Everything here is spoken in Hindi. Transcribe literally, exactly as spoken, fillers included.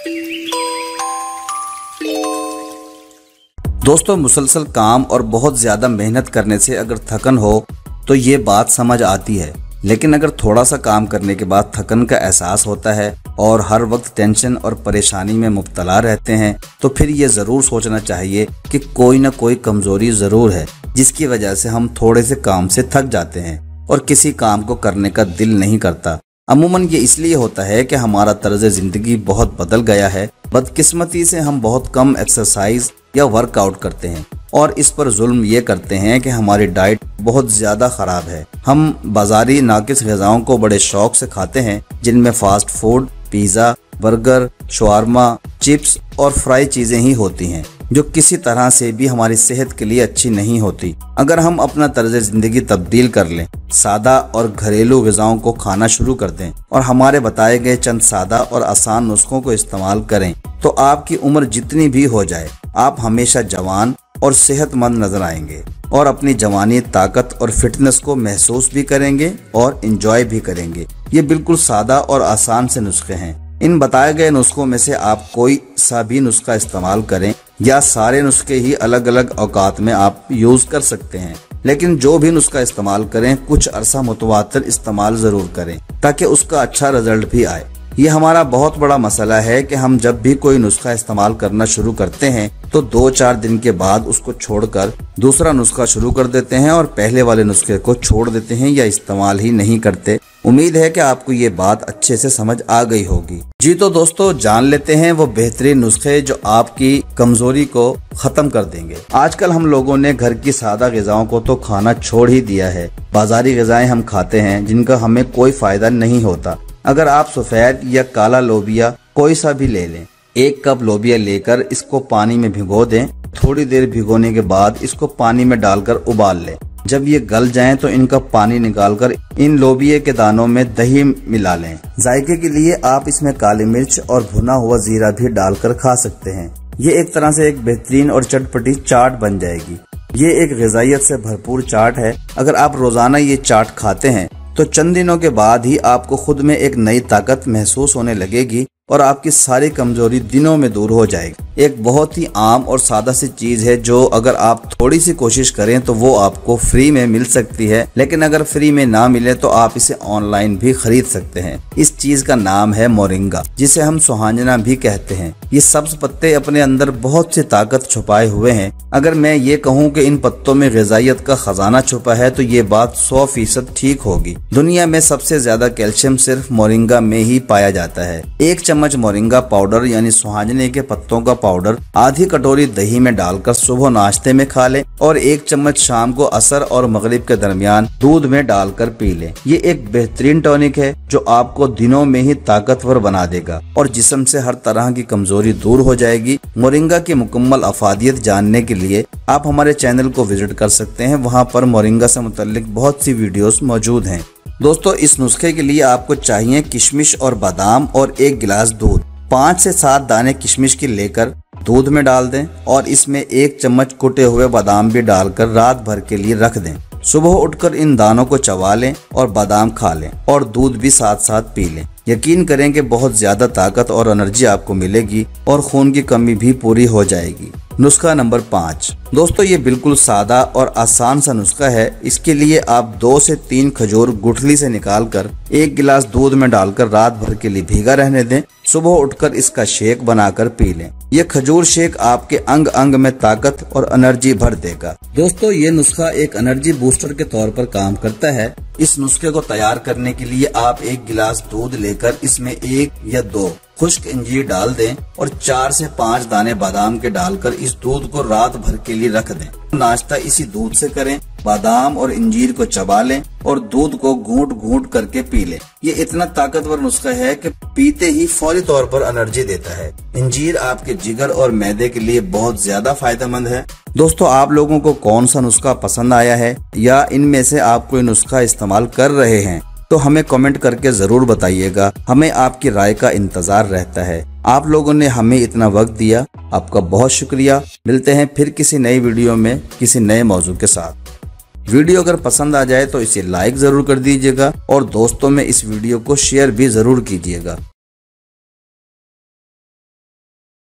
दोस्तों, मुसलसल काम और बहुत ज्यादा मेहनत करने से अगर थकन हो तो ये बात समझ आती है, लेकिन अगर थोड़ा सा काम करने के बाद थकन का एहसास होता है और हर वक्त टेंशन और परेशानी में मुब्तला रहते हैं तो फिर ये ज़रूर सोचना चाहिए कि कोई ना कोई कमज़ोरी ज़रूर है जिसकी वजह से हम थोड़े से काम से थक जाते हैं और किसी काम को करने का दिल नहीं करता। अमूमन ये इसलिए होता है कि हमारा तर्ज ज़िंदगी बहुत बदल गया है। बदकिस्मती से हम बहुत कम एक्सरसाइज या वर्कआउट करते हैं और इस पर जुल्म ये करते हैं कि हमारी डाइट बहुत ज़्यादा ख़राब है। हम बाज़ारी नाकिस ग़िज़ाओं को बड़े शौक से खाते हैं जिनमें फ़ास्ट फूड, पिज़्ज़ा, बर्गर, शवारमा, चिप्स और फ्राई चीज़ें ही होती हैं जो किसी तरह से भी हमारी सेहत के लिए अच्छी नहीं होती। अगर हम अपना तर्ज ज़िंदगी तब्दील कर लें, सादा और घरेलू ग़िज़ाओं को खाना शुरू कर दें और हमारे बताए गए चंद सादा और आसान नुस्खों को इस्तेमाल करें तो आपकी उम्र जितनी भी हो जाए आप हमेशा जवान और सेहतमंद नजर आएंगे और अपनी जवानी, ताकत और फिटनेस को महसूस भी करेंगे और एंजॉय भी करेंगे। ये बिल्कुल सादा और आसान से नुस्खे हैं। इन बताए गए नुस्खों में से आप कोई सा भी नुस्खा इस्तेमाल करें या सारे नुस्खे ही अलग अलग औकात में आप यूज कर सकते हैं, लेकिन जो भी नुस्खा इस्तेमाल करें कुछ अरसा मुतवातिर इस्तेमाल जरूर करें ताकि उसका अच्छा रिजल्ट भी आए। ये हमारा बहुत बड़ा मसला है कि हम जब भी कोई नुस्खा इस्तेमाल करना शुरू करते हैं तो दो चार दिन के बाद उसको छोड़कर दूसरा नुस्खा शुरू कर देते हैं और पहले वाले नुस्खे को छोड़ देते हैं या इस्तेमाल ही नहीं करते। उम्मीद है कि आपको ये बात अच्छे से समझ आ गई होगी। जी तो दोस्तों, जान लेते हैं वो बेहतरीन नुस्खे जो आपकी कमजोरी को खत्म कर देंगे। आजकल हम लोगों ने घर की सादा ग़िज़ाओं को तो खाना छोड़ ही दिया है। बाजारी ग़िज़ाएं हम खाते हैं जिनका हमें कोई फायदा नहीं होता। अगर आप सफेद या काला लोबिया कोई सा भी ले लें, एक कप लोबिया लेकर इसको पानी में भिगो दें। थोड़ी देर भिगोने के बाद इसको पानी में डालकर उबाल लें। जब ये गल जाएं तो इनका पानी निकालकर इन लोबिये के दानों में दही मिला लें। जायके के लिए आप इसमें काली मिर्च और भुना हुआ जीरा भी डालकर खा सकते हैं। ये एक तरह से एक बेहतरीन और चटपटी चाट बन जाएगी। ये एक ग़िज़ाइयत से भरपूर चाट है। अगर आप रोजाना ये चाट खाते हैं तो चंद दिनों के बाद ही आपको खुद में एक नई ताकत महसूस होने लगेगी और आपकी सारी कमजोरी दिनों में दूर हो जाएगी। एक बहुत ही आम और सादा सी चीज है जो अगर आप थोड़ी सी कोशिश करें तो वो आपको फ्री में मिल सकती है, लेकिन अगर फ्री में ना मिले तो आप इसे ऑनलाइन भी खरीद सकते हैं। इस चीज का नाम है मोरिंगा, जिसे हम सुहांजना भी कहते हैं। ये सब्ज पत्ते अपने अंदर बहुत सी ताकत छुपाए हुए हैं। अगर मैं ये कहूँ कि इन पत्तों में ग़िज़ाइयत का खजाना छुपा है तो ये बात सौ फीसद ठीक होगी। दुनिया में सबसे ज्यादा कैल्शियम सिर्फ मोरिंगा में ही पाया जाता है। एक चम्मच मोरिंगा पाउडर यानी सुहांजने के पत्तों का पाउडर आधी कटोरी दही में डालकर सुबह नाश्ते में खा लें और एक चम्मच शाम को असर और मगरिब के दरमियान दूध में डालकर पी लें। ये एक बेहतरीन टॉनिक है जो आपको दिनों में ही ताकतवर बना देगा और जिस्म से हर तरह की कमजोरी दूर हो जाएगी। मोरिंगा की मुकम्मल अफादियत जानने के लिए आप हमारे चैनल को विजिट कर सकते हैं। वहाँ पर मोरिंगा से मुतल्लिक बहुत सी वीडियोस मौजूद हैं। दोस्तों, इस नुस्खे के लिए आपको चाहिए किशमिश और बादाम और एक गिलास दूध। पाँच से सात दाने किशमिश की लेकर दूध में डाल दें और इसमें एक चम्मच कुटे हुए बादाम भी डालकर रात भर के लिए रख दें। सुबह उठकर इन दानों को चबा लें और बादाम खा लें और दूध भी साथ साथ पी लें। यकीन करें कि बहुत ज्यादा ताकत और एनर्जी आपको मिलेगी और खून की कमी भी पूरी हो जाएगी। नुस्खा नंबर पाँच। दोस्तों, ये बिल्कुल सादा और आसान सा नुस्खा है। इसके लिए आप दो से तीन खजूर गुठली से निकालकर एक गिलास दूध में डालकर रात भर के लिए भीगा रहने दें। सुबह उठकर इसका शेक बनाकर पी लें। ये खजूर शेक आपके अंग अंग में ताकत और एनर्जी भर देगा। दोस्तों, ये नुस्खा एक एनर्जी बूस्टर के तौर पर काम करता है। इस नुस्खे को तैयार करने के लिए आप एक गिलास दूध लेकर इसमें एक या दो खुश्क अंजीर डाल दें और चार से पाँच दाने बादाम के डालकर इस दूध को रात भर के लिए रख दें। नाश्ता इसी दूध से करें। बादाम और इंजीर को चबा लें और दूध को घूंट घूंट करके पी लें। ये इतना ताकतवर नुस्खा है कि पीते ही फौरी तौर पर एनर्जी देता है। इंजीर आपके जिगर और मैदे के लिए बहुत ज्यादा फायदेमंद है। दोस्तों, आप लोगों को कौन सा नुस्खा पसंद आया है या इनमें से आप कोई नुस्खा इस्तेमाल कर रहे हैं तो हमें कमेंट करके जरूर बताइएगा। हमें आपकी राय का इंतजार रहता है। आप लोगों ने हमें इतना वक्त दिया, आपका बहुत शुक्रिया। मिलते हैं फिर किसी नई वीडियो में किसी नए मौजू के साथ। वीडियो अगर पसंद आ जाए तो इसे लाइक जरूर कर दीजिएगा और दोस्तों में इस वीडियो को शेयर भी जरूर कीजिएगा।